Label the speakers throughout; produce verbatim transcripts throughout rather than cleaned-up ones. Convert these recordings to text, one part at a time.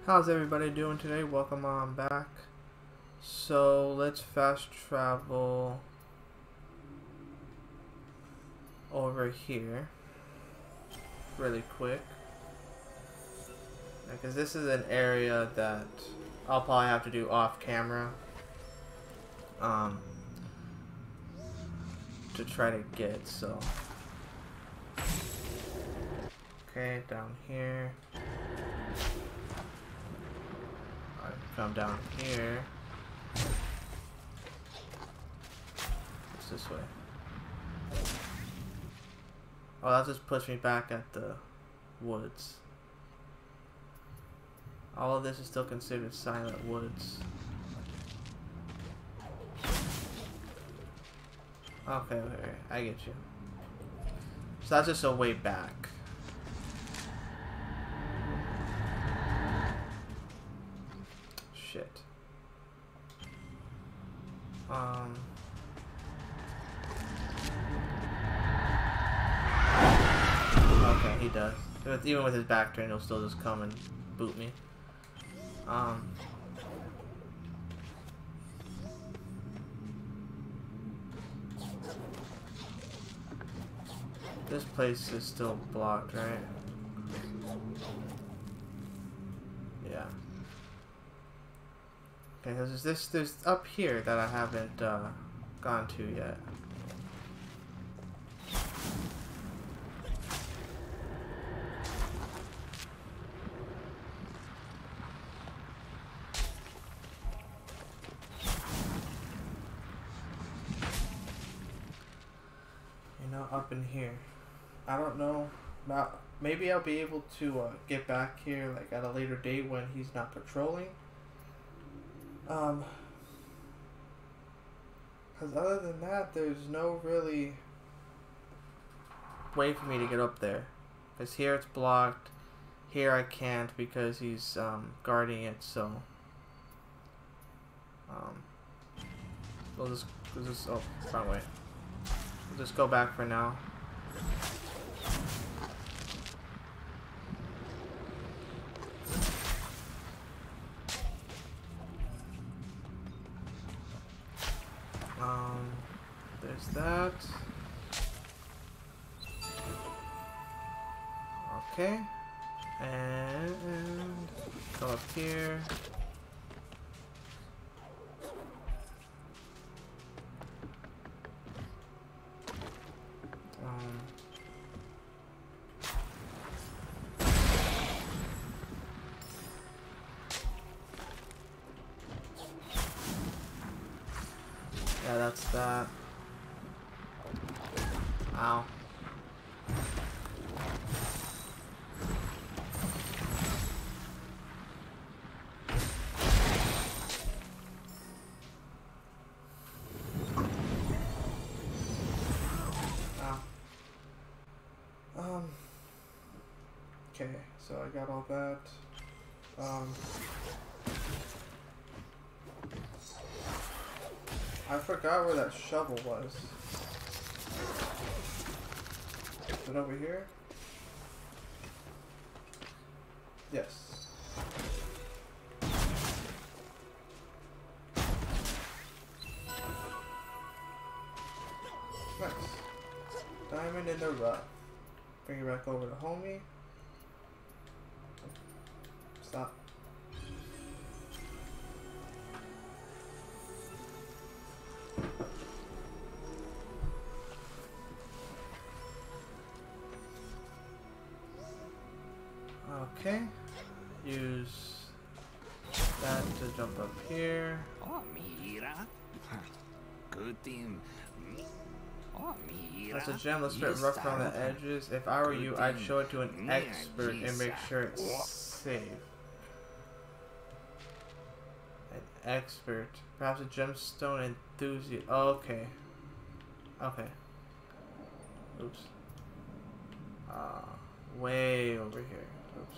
Speaker 1: How's everybody doing today? Welcome on back. So let's fast travel over here really quick, because this is an area that I'll probably have to do off camera um, to try to get. So okay, down here. Come down here. It's this way. Oh, that just puts me back at the woods. All of this is still considered silent woods. Okay, okay, I get you. So that's just a way back. Shit. Um. Okay, he does. Even with his back turn, he'll still just come and boot me. Um. This place is still blocked, right? Yeah. Okay, there's this, there's up here that I haven't uh, gone to yet. You know, up in here. I don't know about, maybe I'll be able to uh, get back here like at a later date when he's not patrolling. Um, because other than that, there's no really way for me to get up there. Because here it's blocked. Here I can't because he's um, guarding it, so. Um, we'll just, we'll just, oh, wrong way. We'll just go back for now. Um, there's that. Okay. And go up here. Um, yeah, that's that. Ow. Um, okay, so I got all that. Um, I forgot where that shovel was. Is it over here? Yes. Nice. Diamond in the rough. Bring it back over to homie. Stop. Okay. Use that to jump up here.
Speaker 2: Oh, mira. Good thing. Oh, mira.
Speaker 1: That's a gem. Let's spit rough around the edges. If I were you, I'd show it to an expert and make sure it's safe. An expert. Perhaps a gemstone enthusiast. Oh, okay. Okay. Oops. Uh, way over here. Oops.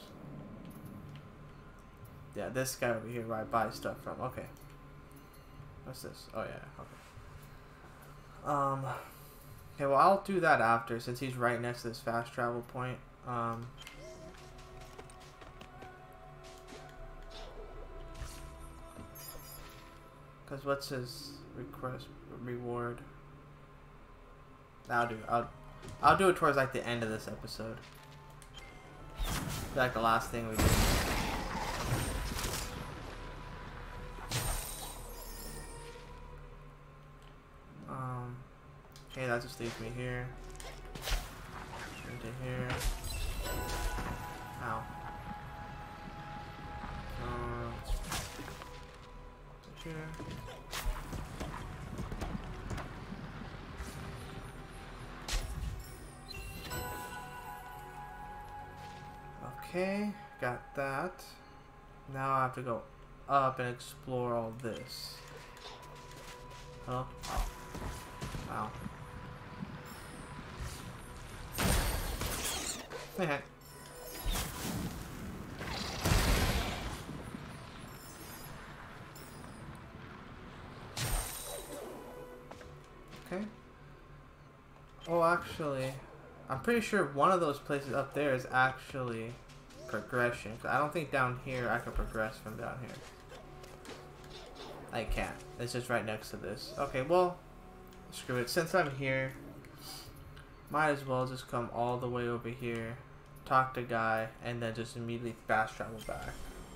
Speaker 1: Yeah, this guy over here where I buy stuff from. Okay. What's this? Oh, yeah. Okay. Um... Okay, well, I'll do that after, since he's right next to this fast travel point. Um, Cause what's his request reward? I'll do. I'll I'll do it towards like the end of this episode. Like the last thing we do. Um. Okay, that just leaves me here. Into here. Ow. Um. To here. Okay, got that. Now I have to go up and explore all this. Oh, oh. Wow. Okay. Okay. Oh, actually, I'm pretty sure one of those places up there is actually progression. 'Cause I don't think down here I can progress from down here. I can't. It's just right next to this. Okay, well, screw it. Since I'm here, might as well just come all the way over here, talk to Guy, and then just immediately fast travel back.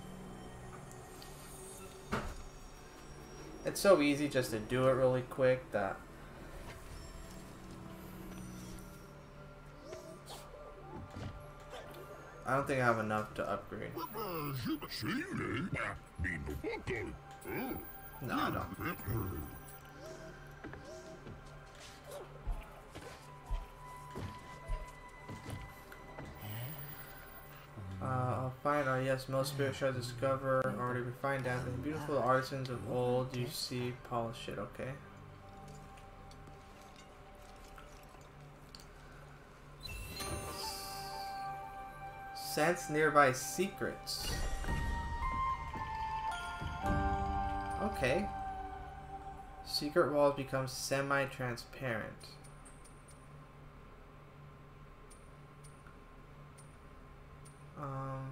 Speaker 1: It's so easy just to do it really quick that I don't think I have enough to upgrade. No, I don't. Uh, I'll find our yes, most spirit shards discover already refined down to the beautiful artisans of old. You see, polish it, okay. Sense nearby secrets. Okay. Secret walls become semi-transparent. Um,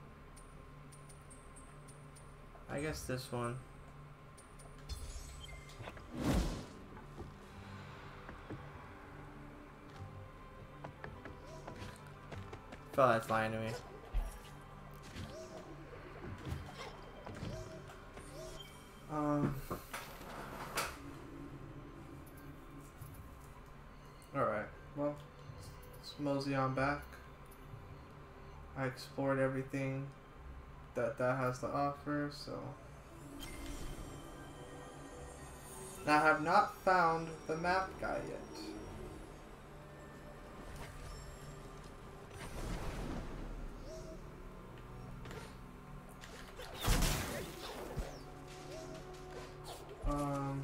Speaker 1: I guess this one. Felt that's lying to me. Um. Alright, well, let's mosey on back. I explored everything that that has to offer, so. Now, I have not found the map guy yet. Um,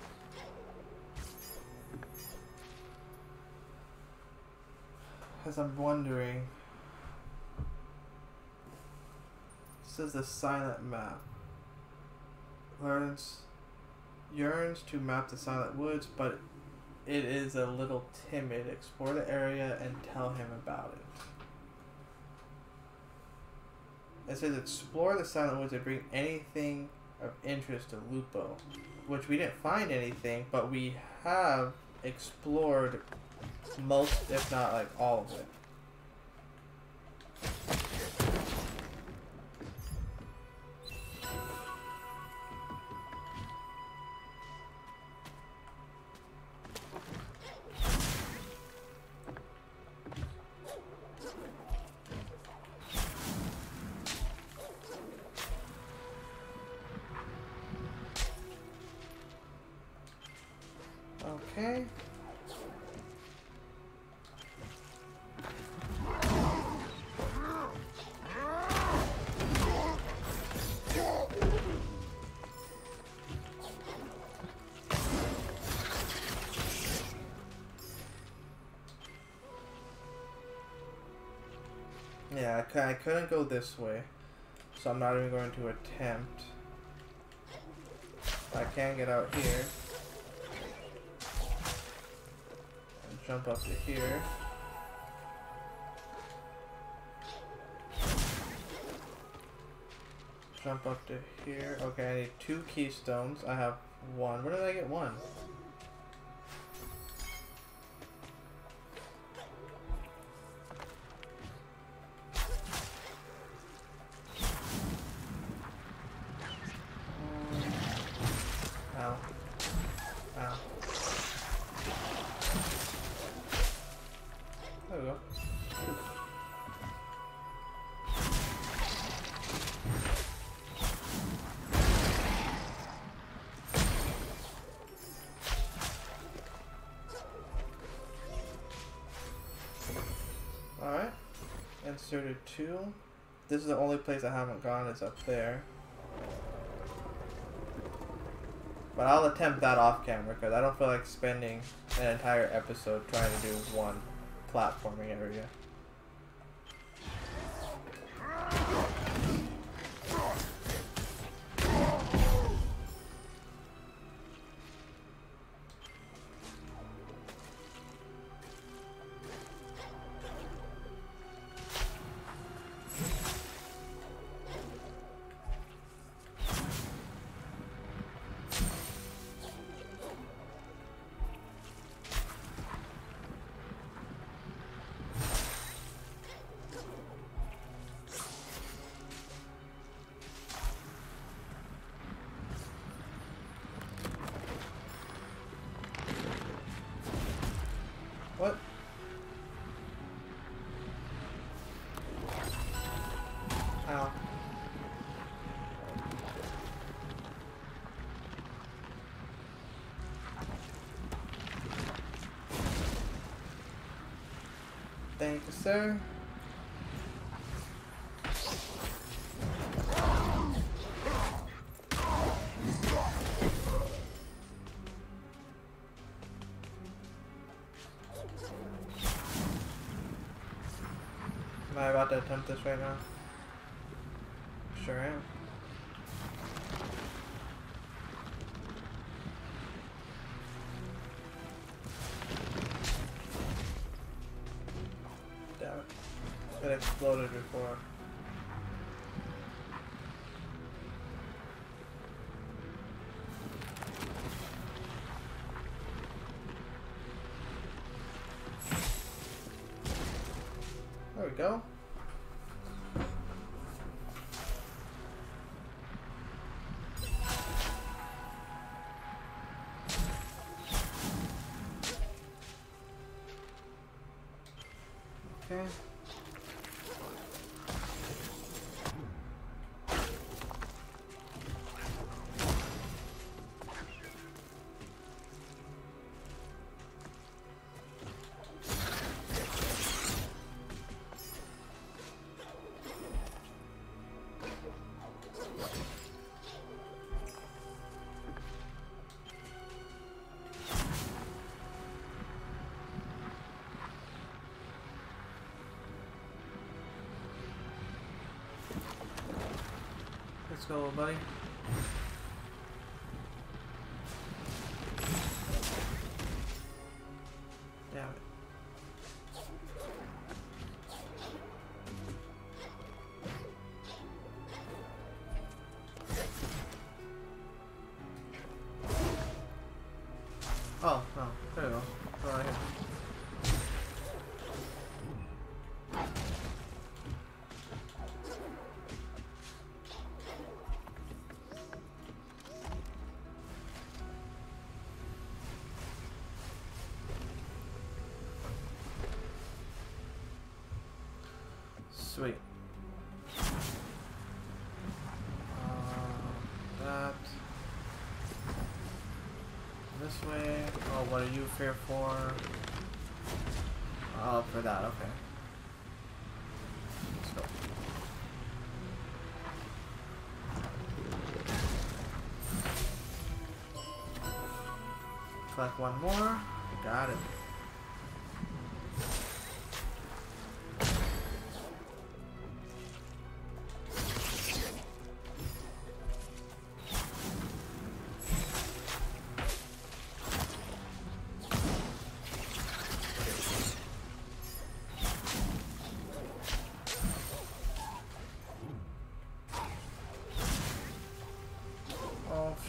Speaker 1: as I'm wondering, this is the silent map. Learns, yearns to map the silent woods, but it is a little timid. Explore the area and tell him about it. It says explore the silent woods and bring anything of interest to Lupo, which we didn't find anything, but we have explored most, if not like all of it. Okay. Yeah, I, c I couldn't go this way, so I'm not even going to attempt. I can get out here. Jump up to here. jump up to here. Okay, I need two keystones. I have one. Where did I get one? Ow. Ow. There we go. Alright. Inserted two. This is the only place I haven't gone, is up there. But I'll attempt that off camera because I don't feel like spending an entire episode trying to do one platforming area. What? Ow. Thank you, sir. Am I about to attempt this right now? Sure am. Damn it. It exploded before. There we go. Okay. Let's go, buddy. Damn it. Oh, oh, there we go. Go right here. Sweet. Uh, that. This way. Oh, what are you fear for? Oh, for that. Okay. Let's go. Collect one more. Got it.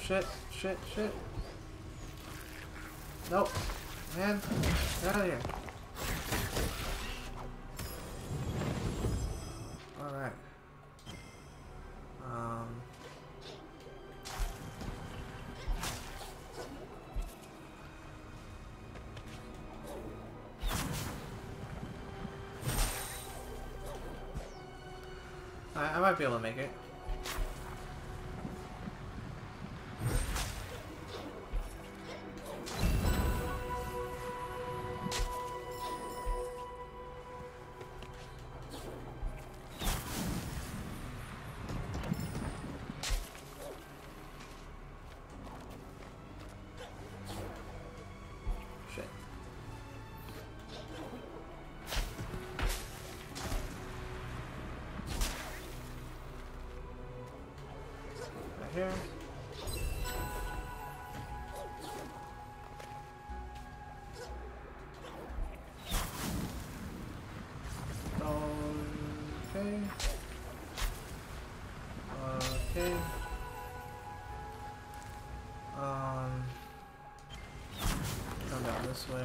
Speaker 1: shit, shit, shit. Nope. Man, get out of here. Alright. Um... I, I might be able to make it. Shit. Right here. Okay. Okay. Um, come down this way.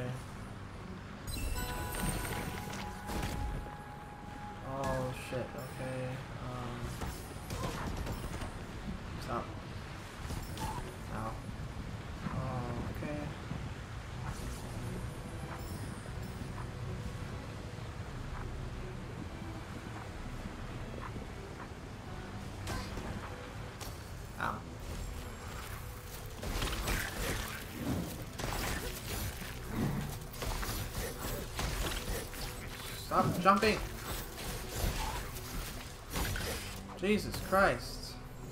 Speaker 1: Oh shit, okay. Um, stop. Ow. Oh, okay. Ow. Stop jumping! Jesus Christ.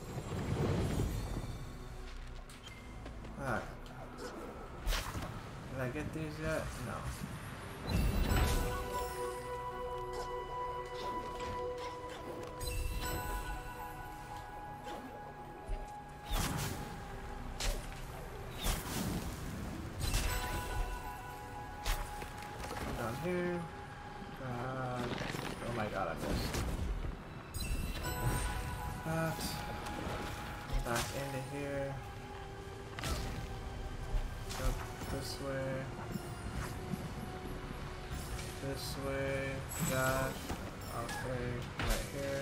Speaker 1: Alright. Did I get these yet? No. Down here. Uh, oh my god, I missed. That. Back into here. Go this way. This way. That. Okay. Right here.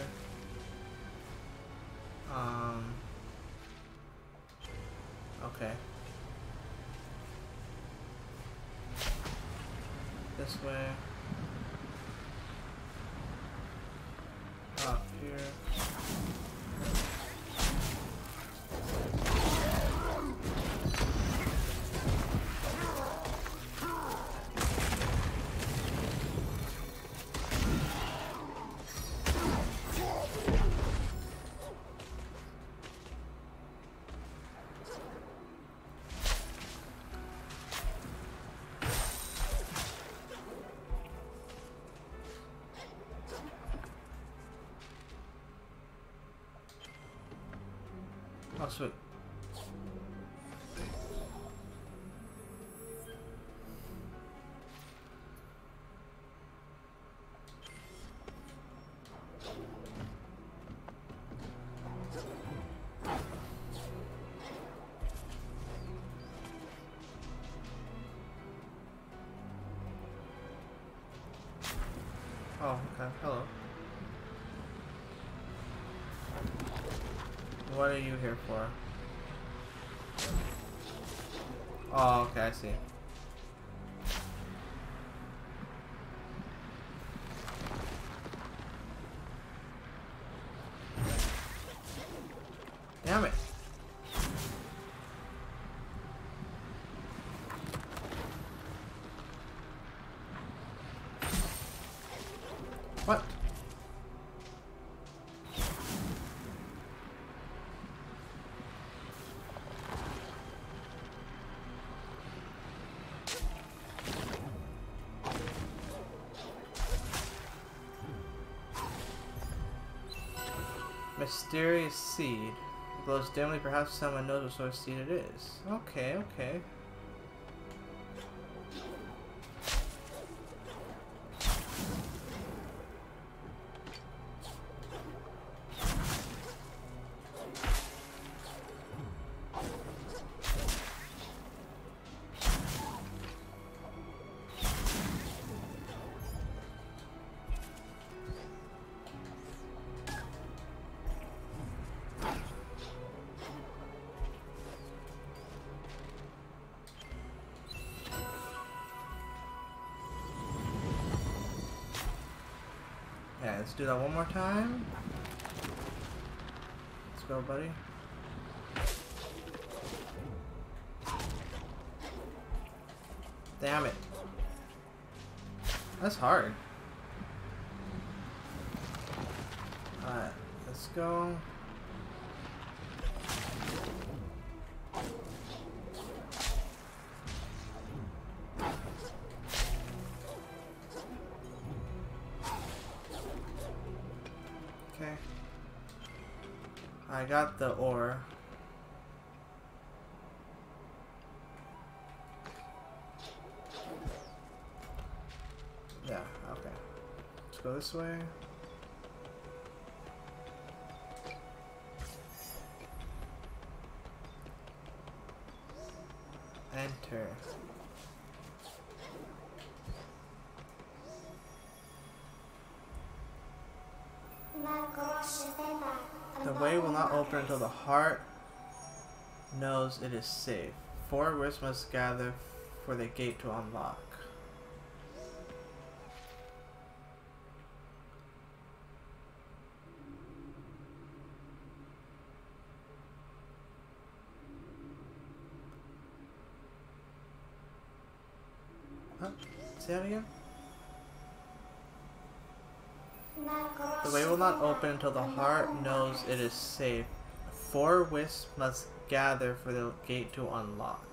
Speaker 1: Um. Okay. This way. Up here. Oh, sweet. Oh, okay. Hello. What are you here for? Oh, okay, I see. Damn it. What? Mysterious seed. It glows dimly, perhaps someone knows what sort of seed it is. Okay, okay. let's do that one more time. Let's go, buddy. Damn it. That's hard. Alright, let's go. Okay. I got the ore. Yeah, okay. Let's go this way. Enter. The way will not open until the heart knows it is safe. Four wisps must gather for the gate to unlock. Huh? Say that again? The way will not open until the heart knows it is safe. Four wisps must gather for the gate to unlock.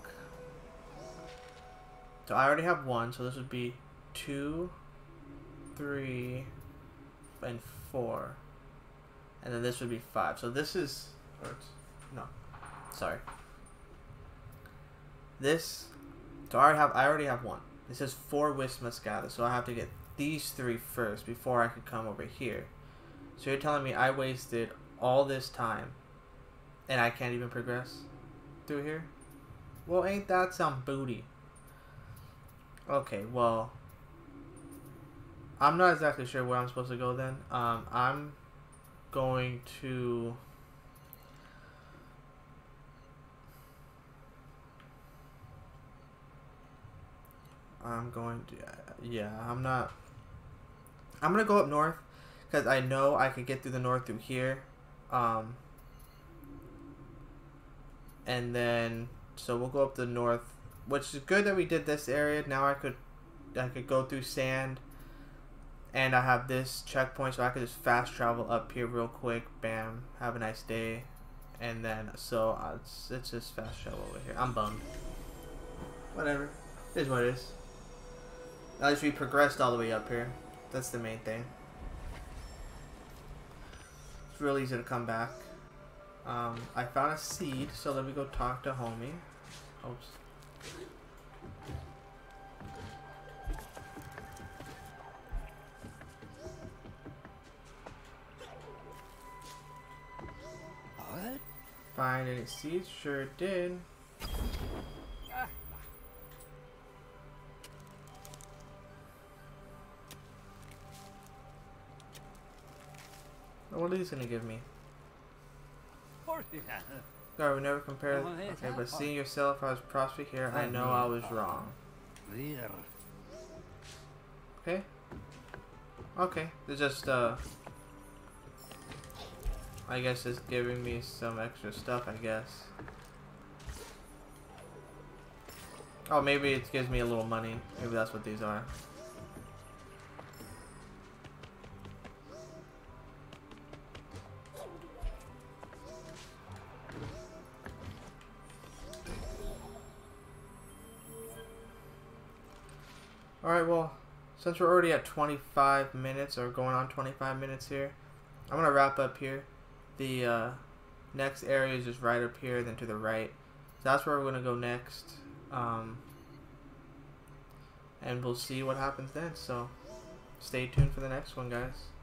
Speaker 1: So I already have one, so this would be two, three, and four. And then this would be five. So this is... Or it's, no. Sorry. This... So I already have, I already have one. It says four wisps must gather, so I have to get these three first before I could come over here. So you're telling me I wasted all this time and I can't even progress through here? Well, ain't that some booty? Okay, well, I'm not exactly sure where I'm supposed to go then. Um, I'm going to... I'm going to... Yeah, I'm not... I'm going to go up north because I know I could get through the north through here. Um, and then... So we'll go up the north, which is good that we did this area. Now I could I could go through sand, and I have this checkpoint, so I could just fast travel up here real quick. Bam, have a nice day, and then so uh, it's, it's just fast travel over here. I'm bummed. Whatever, it is what it is. At least we progressed all the way up here. That's the main thing. It's real easy to come back. Um, I found a seed, so let me go talk to homie. Oops.
Speaker 2: What?
Speaker 1: Find any seeds? Sure did. What are these gonna give me? God, we never compared. Okay, but seeing yourself as prosper here, I know I was wrong. Okay. Okay, it's just uh. I guess it's giving me some extra stuff. I guess. Oh, maybe it gives me a little money. Maybe that's what these are. Alright, well, since we're already at twenty-five minutes, or going on twenty-five minutes here, I'm going to wrap up here. The uh, next area is just right up here, then to the right. So that's where we're going to go next. Um, and we'll see what happens then. So stay tuned for the next one, guys.